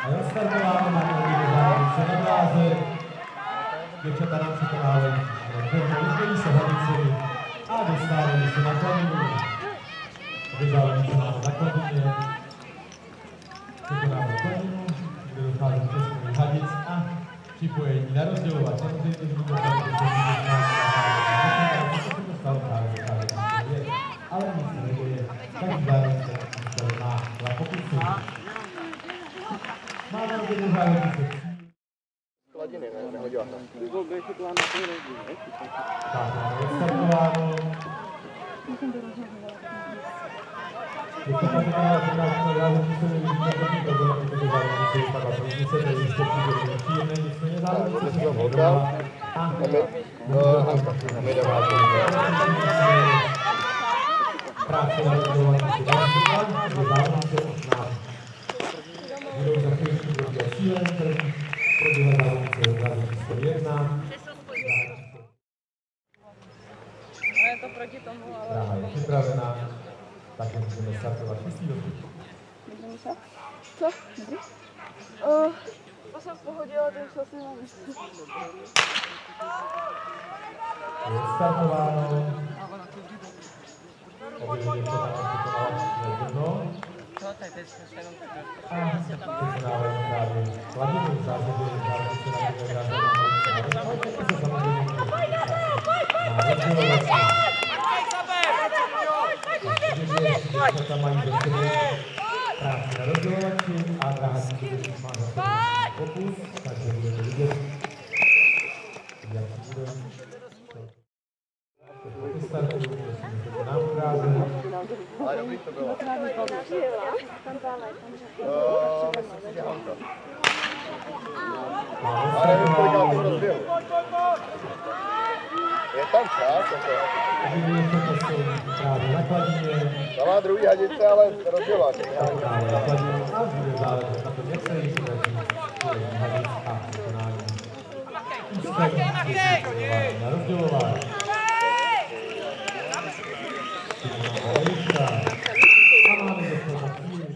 A je odstartováno na první závodnice na dráze. Děvčata nám překonávají jíždění se hlavicemi a dostávají se na kladinu. Obě závodnice máme na kladině. Překonávají kladinu, kde dochází k přesunu hadic a připojení na rozdělovat. Samozřejmě, že to ale nic se neděje, každý závodnice má dva pokusy. Má tam jednu závodnice. Hladiny, nehodila tam. Tak, máme odstartováno. Když to máte na závodnici, se nevidíme taky problém, protože závodnici vypadá, protože se nejistě přijde příjemné, nicméně závodnici se hodila. A my jdeme práce na rozdělovací závodnice, kde závodnice nám budou za chvíličku dobíhat cílem, který proběhla závodnice číslo 1. Je to proti tomu, ale... Dráha je připravená, tak můžeme startovat čistý dotyk. Můžeme se? Co? Dobrý? To jsem v pohodě, ale to už asi nemám. Je odstartováno. Obě děvčata nám překonávají jedno. A překonávají právě hladinu v zásadě závodnice na které dráze máme. Ale taky se samozřejmě na rozdělovací. Děvčata mají do sebe práci na rozdělovači a dráha číslo má za sebou pokus, takže budete vidět, jak to bude. Startují, prosím, to nám dráze. Ale dobrý to bylo. Myslím, že Hanka. Ale nevím, kolik na tom rozběhu. Je tam čas, Právě na kladině. tam má druhý hadice, ale rozdělá. Právě na kladině a bude záležet na tom, jak se jich podaří hadic a vykonání. Úspěch na rozdělování. A máme to na chvíli.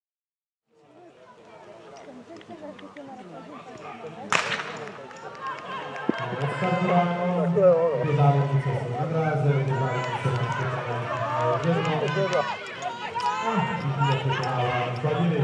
Odstartováno, dvě závodnice jsou na dráze, dvě závodnice nám překonávají jedno. A vidíme překonávání kladiny.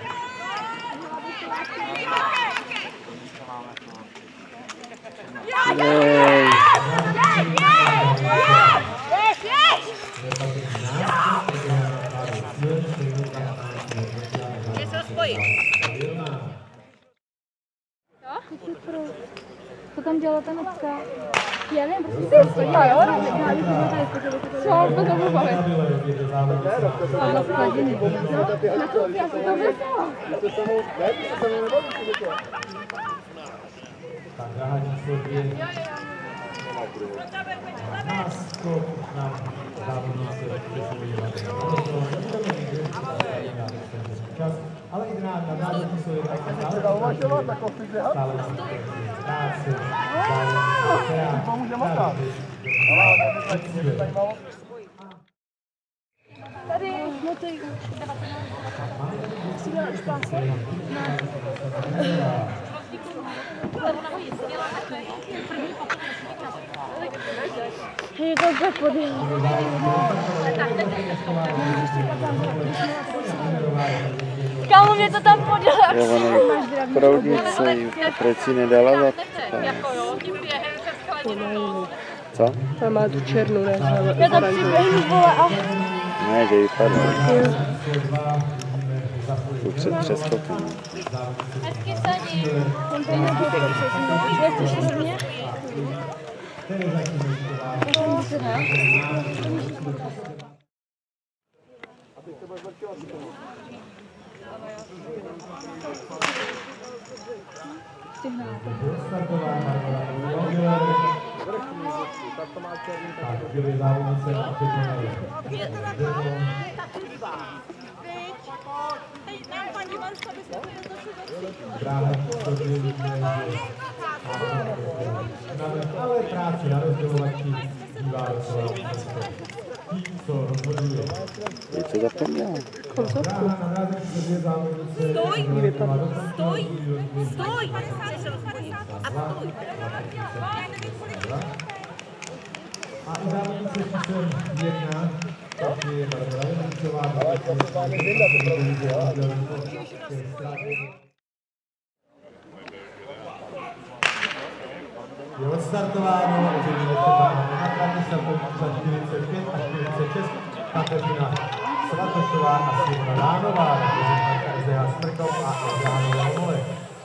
Co tam dělala ta nocka? Já nevím, prostě se stojí, jo? Co? To to budu bavit. A na skladiny. Na to já se to vezala. Tak dráha číslo 2. Náskok nám závodnice přesouvají čas, ale i na dráze číslo 1 stále nám práce, Tady, no to je 19. Je to tak podíl. Kámo, mě to tam podělá. Proudnice, proč si nedala za co? Tam má tu černou, ne? Já tam přiběhnu, vole, a... Ne, že vypadá. Tu před přeskokem. Hezky sadí. Tam tady nebudu přesně. Nechceš se mě? Ale práce na rozdělovači bývá docela tím, co rozhoduje. Teď se zapomněl. Koncovku. Stoj! Stoj! Stoj! A stoj! A i závodnice číslem 1, tak je Barbara Jemenčová, je odstartováno, na trati startovní čas 45 až 46, Kateřina Svatošová a Simona Dánová, reprezentantka SDH Strkov a Jánové Homole.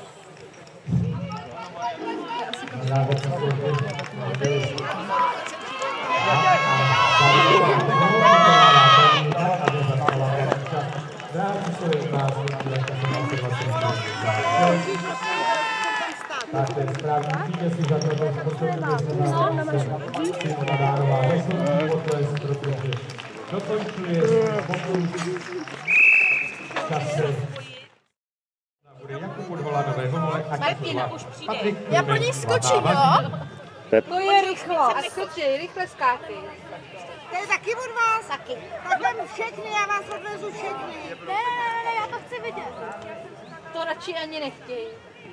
Tak ten správný vítězí za toto sportovní Simona Dánová nesoucí potles, protože dokončuje pokus čase. Bude Jakub Odvolanové Homole a Patrik. Já pro něj skočím, jo? To je rychlo. A skočí, rychle skákej. To je taky od vás? Taky. Tak vem všechny, já vás odvezu všechny. Ne, já to chci vidět. To radši ani nechtějí.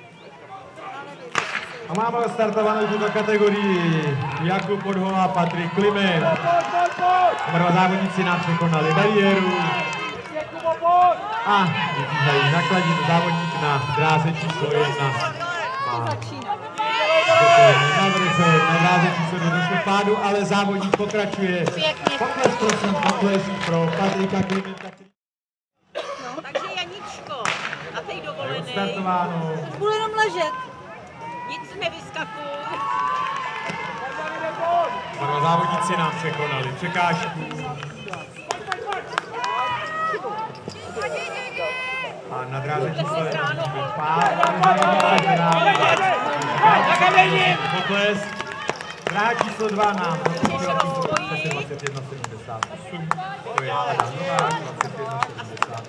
A máme startovanou tuto kategorii Jakub Podhola a Patrik Kliment. Dva závodníci nám překonali bariéru. A vytíhají nakladinu závodník na dráze číslo 1. Na dráze číslo 2 došlo k pádu, ale závodník pokračuje. Pokles, prosím, pokles pro Patrika Klimenta. Takže Janičko, a teď dovolenej. Odstartováno. Budu jenom ležet. Nic nevyskakuj. Dva závodníci nám překonali překážku. A na dráze číslo 1 pokles. Dráha číslo 2 nám dokončila 21,78. To je Adam Novák, 21,78.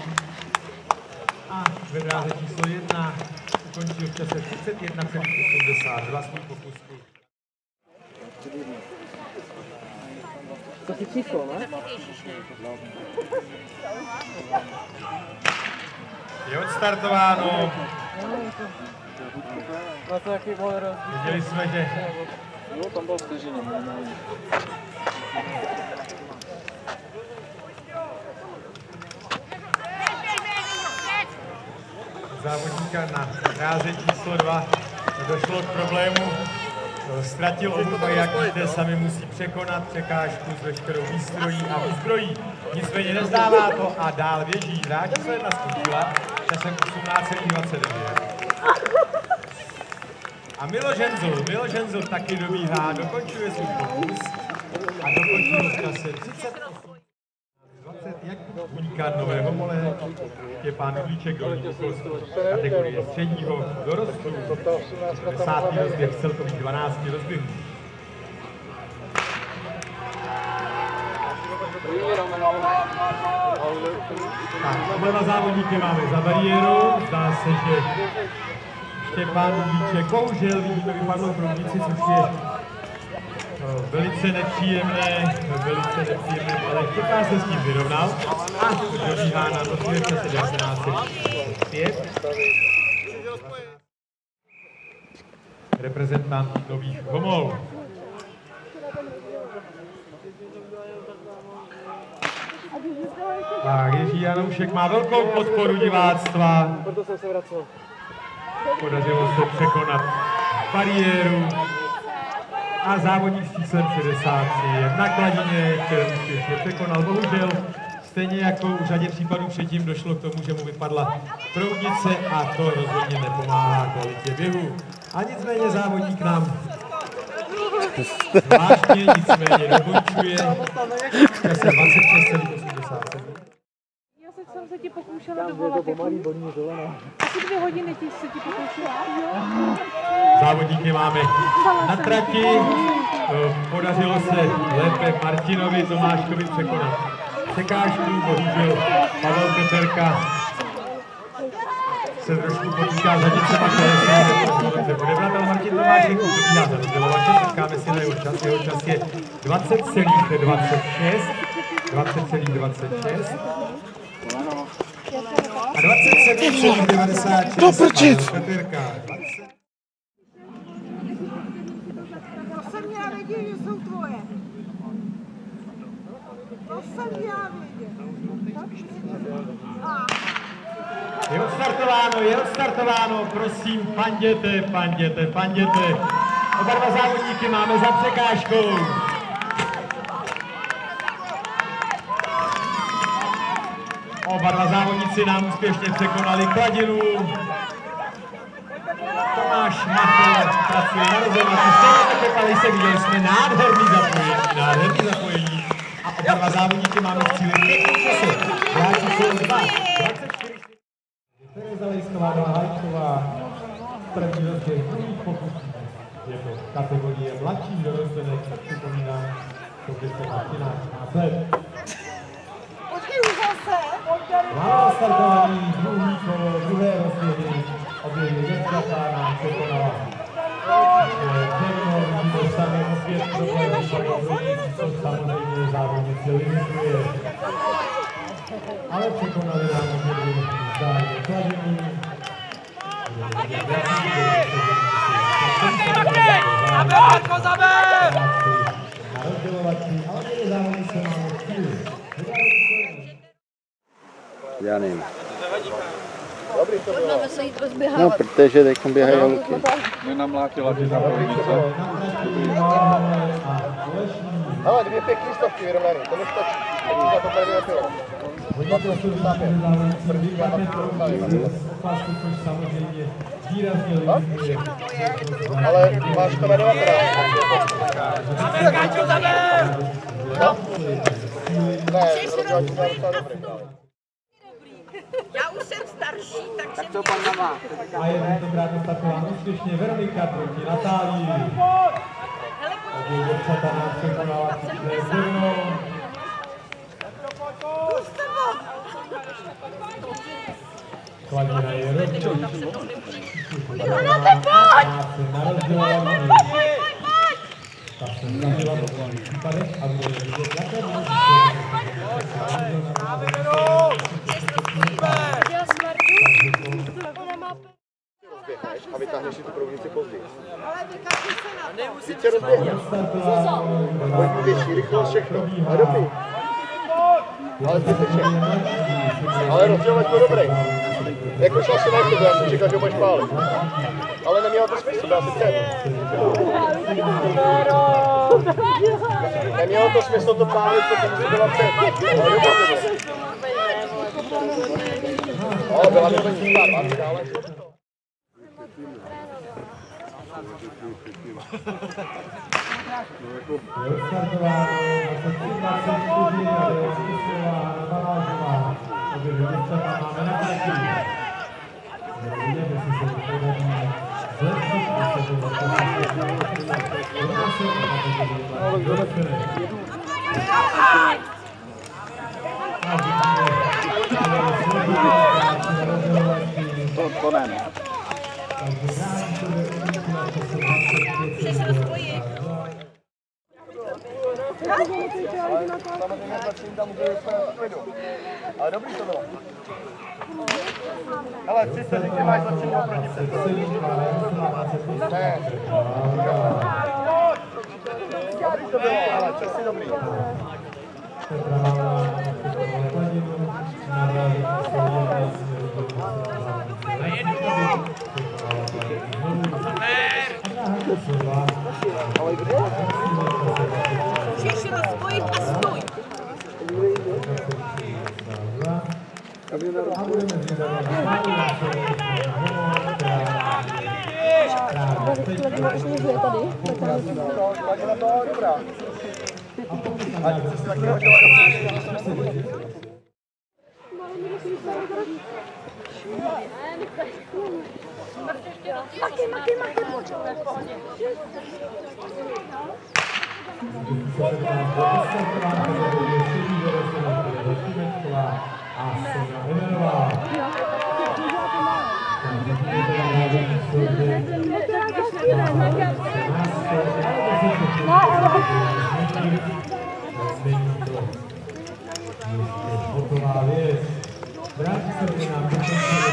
A ve dráze číslo 1 ukončil v čase 31,82 svůj pokus. To si číslo, ne? Je odstartováno. Na to jaký byl rozdíl? Viděli jsme, že Jo, tam byl vteřině. závodníka na dráze číslo 2 došlo k problému. Ztratil obuv a jak víte, sami musí překonat překážku s veškerou výstrojí a výzbrojí. Nicméně nezdává to a dál běží. Dráha číslo 1 skončila časem 18,29. A Miloš Henzl taky dobíhá, dokončuje svůj pokus a dokončil v čase 38. Jak uníká Nové Homole, je pán Udlíček dolní okolství kategorie středního dorostu. 10. rozběh z celkových 12 rozběhů. Tak, oba závodníky máme za bariéru. Zdá se, že Štěpán Udlíček bohužel vidíme vypadlou proudnici, což je velice nepříjemné, ale Štěpán se s tím vyrovnal a dobíhá na rozběh v čase 1905. Reprezentant Nových Homol. Tak, Jiří Janoušek má velkou podporu diváctva. Proto jsem se vracel. Podařilo se překonat bariéru. A závodník s číslem 63 je v nakladině, kterou úspěšně překonal. Bohužel, stejně jako v řadě případů předtím došlo k tomu, že mu vypadla proudnice a to rozhodně nepomáhá kvalitě běhu. A nicméně závodník nám zvláštně nicméně dokončuje v čase 26,87. Já jsem se ti pokoušela dovolat. Asi 2 hodiny se ti pokoušela. Závodníky máme na trati. Podařilo se lépe Martinovi Tomáškovi překonat překážku. Bohužel Pavel Peterka se trošku potýká za něčema kolesy. Odebratel Martin Tomáček ubíhá za rozdělovačem, počkáme si na jeho čas. Jeho čas je 20,26. 20,26. A 27,96. To prčit! Petérka. To jsem měla vědět, že jsou tvoje. To jsem měla vědět. Je odstartováno, prosím, panděte. Oba dva závodníky máme za překážkou. Oba dva závodníci nám úspěšně překonali Kladinu. Tomáš Machl pracuje na rozhodnutí. Stejně jako Palejse, viděli jsme nádherný zapojení. A oba dva závodníky máme v cíli pěkný časy. Hráči jsou 24. Tereza Lejsková, Hajková, první rozběh, druhý pokus. Je to kategorie mladší dorostenek, připomínám, soutěžka Martina Násled. Počkej už zase. Má startovaný druhý kolo, druhé rozběhy, obě děvčata nám překonala. Všechno vidíme sami opět problémy, co samozřejmě závodnice limituje. Ale překonali nám obě vzájemně Kladinu. Já nevím. Dobrý to bylo. No, protože teď běhají holky. Nenamlátila ty závodnice. Ale 2 pěkný stovky vyrovnaný, to mi stačí. Teď za to tady nepilo. Ale máš to na 19. Ne, rozdělač má docela dobrý. Já už jsem starší, takže... To pan má. A je tentokrát odstartována úspěšně Veronika proti Natálii. Obě děvčata nás překonala příště zrnou. Kladina je rozdělí. Na rozdělování. Ta se snažila v mnohých případech a bude vidět, jaké A vytáhneš si tu prouvnici později. Ale vykazuj se na to. Více rozběhne. Pojď mu větší rychlost, všechno. A dobrý. Ale zbytečně. Ale rozdělovač byl dobrý. Jako šla si na to, já jsem čekal, že ho budeš pálit. Ale nemělo to smysl, dá si před. Nemělo to smysl to pálit, protože jsi byla před. Ale byla to tím pár, ale šlo to. Je odstartováno 23:24 a je Spisová Balážová. Obě děvčata máme na trati. Uvidíme, jestli se to podaří zlepšit, jestli se to To ne. Samozřejmě začím tam, kde jsme v klidu. Ale dobrý to bylo. Hele, 3 vteřinky máš začít oproti před. Ne. Dobrý to bylo, ale čas je dobrý. Můžeš rozpojit a stůj. Kladina to dobrá. Ať si taky hodila Hotová věc. Vrátí se do nám do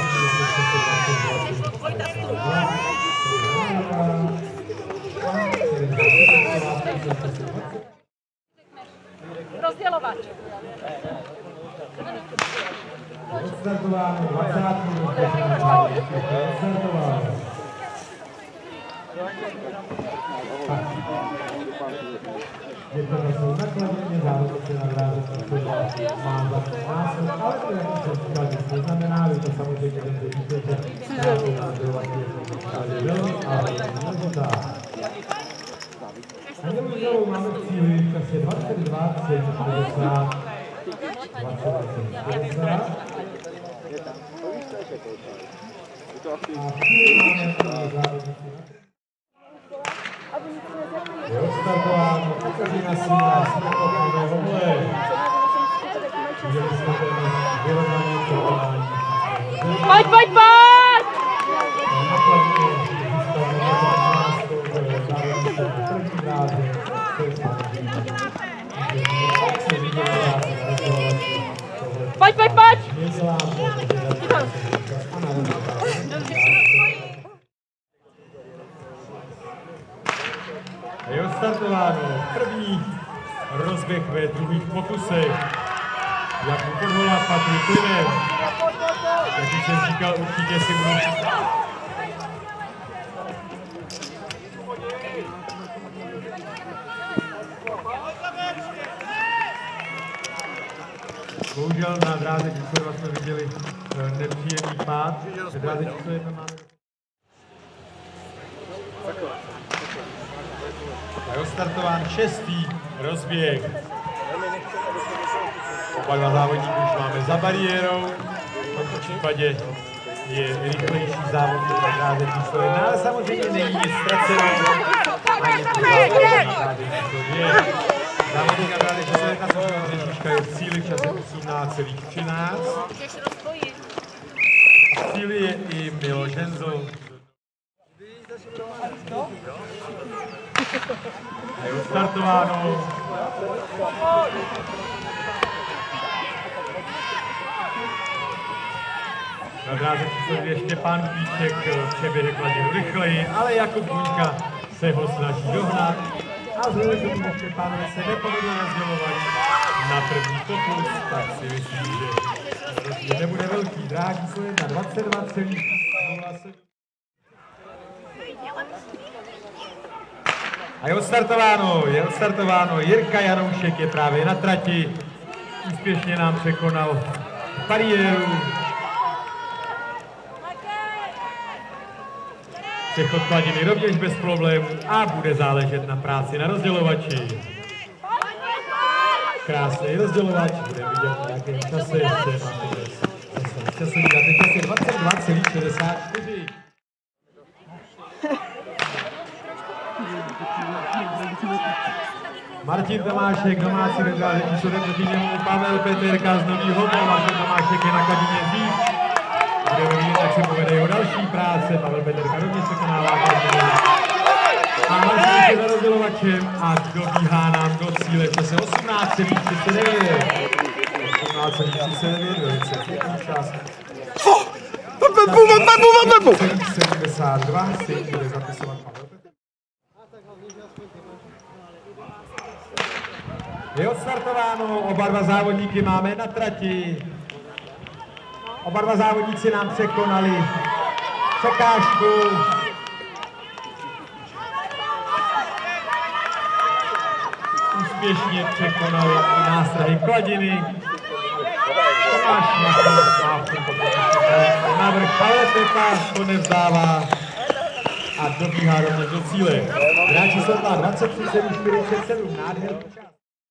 Rozdělovač. Odstartováno 20. Odstartováno. Děkujeme jsou nakladně, zároveň na dráze má za násled, ale to jak jsem říkal, že to znamená, že to samozřejmě ten víte, že je velmi důležitá. A nebudělou máme cíli v čase 22, 50, 50. Je odstartováno, Katarina Sína, Směrkové vole. Viděli jsme ten vyrovnaný trvání. Pojď, pojď, pojď! Pojď, pojď, pojď! Je odstartováno první rozběh ve druhých pokusech. Jak mu podhola Patrik Klimen. Jak už jsem říkal, určitě si budou bohužel na dráze číslo 2 jsme viděli nepříjemný pád. Na dráze číslo 1 máme... Je odstartován 6. rozběh. Oba dva závodníky už máme za bariérou. V tomto případě je rychlejší závodník na dráze číslo 1, ale samozřejmě není nic ztraceno. Ani to závodník na dráze číslo 2. Závodník na dráze číslo 1 současná řečnička je v cíli v čase 18,13. V cíli je i Miloš Henzl. A je odstartováno. Na dráze číslo 2 Štěpán Píček přeběhe kladinu rychleji, ale Jakub Buňka se ho snaží dohnat. A vzhledem k tomu, že Štěpánovi se nepovedlo rozdělovat na první pokus, tak si myslím, že rozdíl nebude velký. Dráha číslo 1 22,07. A je odstartováno, Jirka Janoušek je právě na trati, úspěšně nám překonal bariéru. Přechod kladiny rovněž bez problémů a bude záležet na práci na rozdělovači. Krásný rozdělovač, budeme vidět v nějakém čase, ještě máte časový daty, čas je 22,64. Martin Tomášek, domácí redráže číslo 1 proti němu, Pavel Peterka z Nový Homol, Martin Tomášek je na kladině dřív. Budeme vidět, jak se povede jeho další práce, Pavel Peterka rovněž překonává kladinu. A Martin je za rozdělovačem a dobíhá nám do cíle v čase 18,39. 18,39, velice pěkný čas. 72 si bude zapisovat Pavel Peterka. Je odstartováno, oba dva závodníky máme na trati. Oba dva závodníci nám překonali překážku. Úspěšně překonali i nástrahy kladiny. Tomáš má v tomto návrh Pavel Pepa to nevzdává a dobíhá rovněž do cíle. Hráč číslo 23,47, nádherný čas.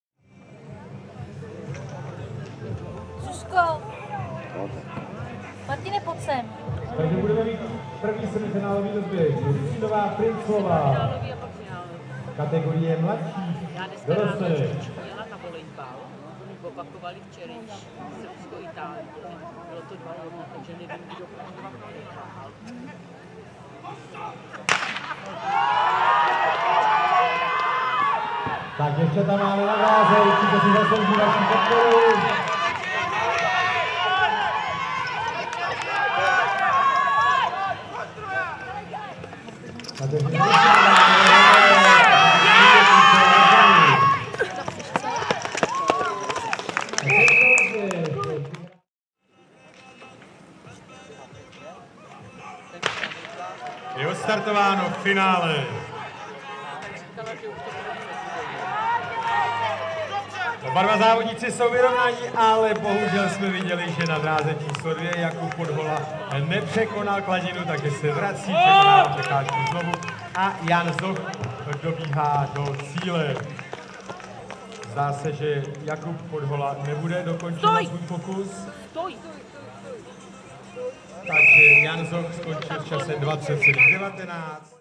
Zuzko, Martine, pojď sem. Takže budeme mít první semifinálový rozběh. Lucínová Princová. Kategorie mladší doroste. opakovali včerejší Srbsko-Itálii. Bylo to 2-1, takže nevím, kdo prohrál. Tak ještě tam máme na váze, určitě si zaslouží vaši podporu. Je odstartováno v finále. Oba dva závodníci jsou vyrovnaní, ale bohužel jsme viděli, že na dráze číslo 2 Jakub Podhola nepřekonal Kladinu, takže se vrací, překonává překážku znovu a Jan Zoch dobíhá do cíle. Zdá se, že Jakub Podhola nebude dokončovat svůj pokus. Takže Jan Zoch skončil v čase 20,19.